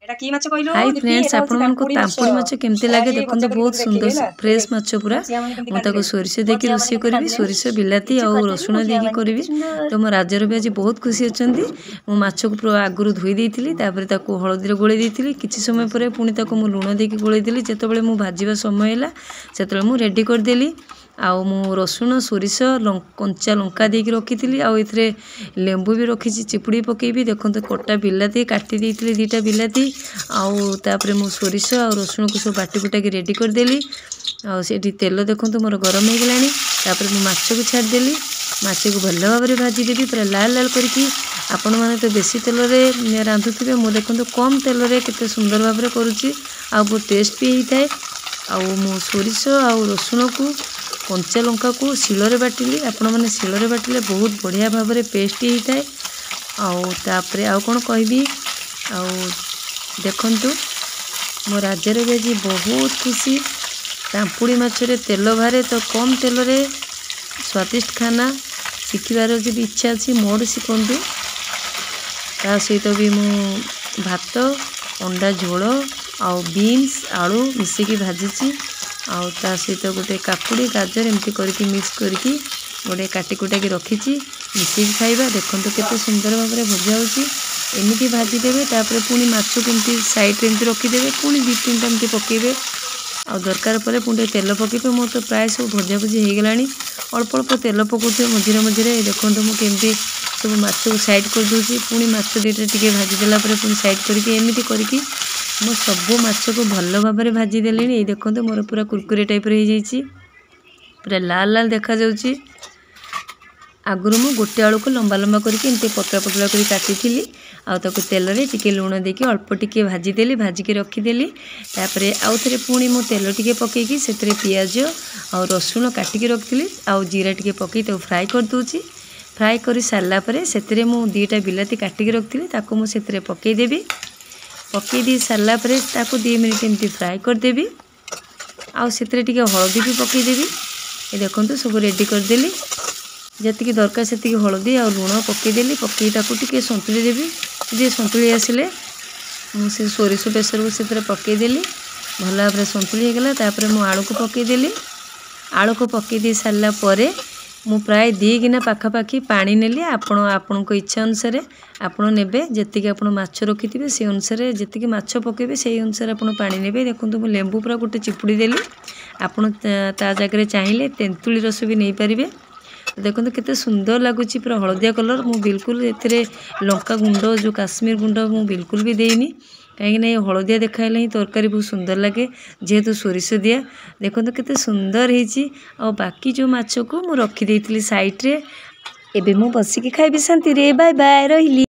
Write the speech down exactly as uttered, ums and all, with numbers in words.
Hi friends आपण मन को तांपुड़ी माछ केमती लगे देखो बहुत सुंदर फ्रेश माछ पूरा मुझे सोरिष देकी रोषे करी सोरिष बिलाती आ रसुण देकी करी तो मो राजर भी आज बहुत खुशी अच्छा मो माछ को पूरा आगुरी धोई देती हलदी गोले देती किसी समय पर पुणी मुझे लुण देकी गोले देली जिते मुझे भाजवा समय है से मुझे रेडी करदेली आउ मु रसुण सोरिष कंचा लंका देकी रखी आउ ए लेंबू भी रखी चिपुड़ी पकेबी देखो कटा बिलाती काटी देती दीटा बिलाती आउ तापर मु सोरिष आ रसुण को सब बाटी बुटाकी रेडी करदेली आउ से तेल देखो मोर गरम हो गलानी तापर मु माछ को छाड़देली माछ को भल भाव में भाजीदेवी पूरा लाल लाल करके आपण मैंने तो बेसी तेल रे रांधुथे मु देखो कम तेल रे केते सुंदर भाव में करुच्ची आ बहुत टेस्ट भी होता है आउ मु सोरिष आ रसुण को कंचा लंका को शिଳରେ बाटिली आपण मैंने शिଳରେ बाटिले बहुत बढ़िया भाव में पेस्ट होता है आउ तापर आउ कौन कहबी आउ देखंतु मो राज्य भी आज बहुत खुशी तांपुड़ी माछरे तेल बाहरे तो कम तेल रे स्वादिष्ट खाना शिखिबार जब इच्छा अच्छी मोर शिखंतु ता सहित भी मु भात अंडा झोल आउ बीन्स आलू मिसेकी भाजी आउ ता सहित गोटे काकुड़ी गाजर एमती करके मिक्स करके गोटे काटिकुटा की रखी मिसेकी खाइबा देखो केते सुंदर भाव में भजा होची एमती भाजीदेवे तापर पुणी माछ केमती साइड एमती रखीदेवे पुणी दी तीन टा एमती पकेबे आ दरकार पर पुणी तेल पकेबे मोर तो प्राय सब भजा भुजी हो गलानी अल्प अल्प तेल पकाउथे मझिरे मझिरे देखो मुझे सब माछ को साइड कर दूसरी पुणी माछ दुईटा टिके भाजीदेला पुणी साइड करके एमती करके मो सब माछ को भल भाव में भाजीदेली ये देखो मोर पूरा कुरकुरे टाइप हो जाइए पूरा लाल लाल देखा जाउची आगुरी मु गोटे आलू को लंबा लंबा करके एमती पतला पतला कर काटी आउ तेल रे टिके लुण देके अल्प टिके भाजीदेली भाजिकी रखीदेली तापर आउ थे पुणी मु तेल टिके पकईकी से पियाज आ रसुण काटिकी रखी आउ जीरा टिके पकई फ्राए कर दूची फ्राए कर सारा पर से मु दीटा बिलाती काटिकी रखी ताको मु से पकईदेवी पकई दी सारा पर ताको दी मिनिट एमती फ्राए करदेवी आउ से हलदी भी पकईदेवी ये देखो सब रेडी करदेली जतिक दरकार से हलदी आ लुण पकईदेली पकई टे सतुली देवी जी सतुली आसिले मुझे सोरिष बेसर को से पकईदेली भल भाव में सतुली होगला तापर मु आलू को पकईदेली आलू को पकई दी सारा पर मु प्राय दी गिना पाखापाखि पानी नेली आपण आपण को इच्छा अनुसार आपण नेबे जतिक आपण माछ रखिथिबे से अनुसार जतिक माछ पकेबे से अनुसार आपण पानी नेबे देखंतु मु लेंबू पूरा गोटे चिपुड़ी देली आपण ता जगह चाहिए तेंतुली रस भी नहीं पारिबे देखो केते सुंदर लगुच पूरा हलदिया कलर मु बिल्कुल ए लंका गुंड जो काश्मीर गुंड मु बिल्कुल भी देनी कहीं ये हलदिया देखाइले ही तरकारी बहुत सुंदर लगे जेहेतु सोरिष दिया देखो केते सुंदर होती आ बाकी जो माछ को मु रखी देइतिली साइड रे एबे मु बसिकी खाइबी शांति रे बाय बाय रहिली।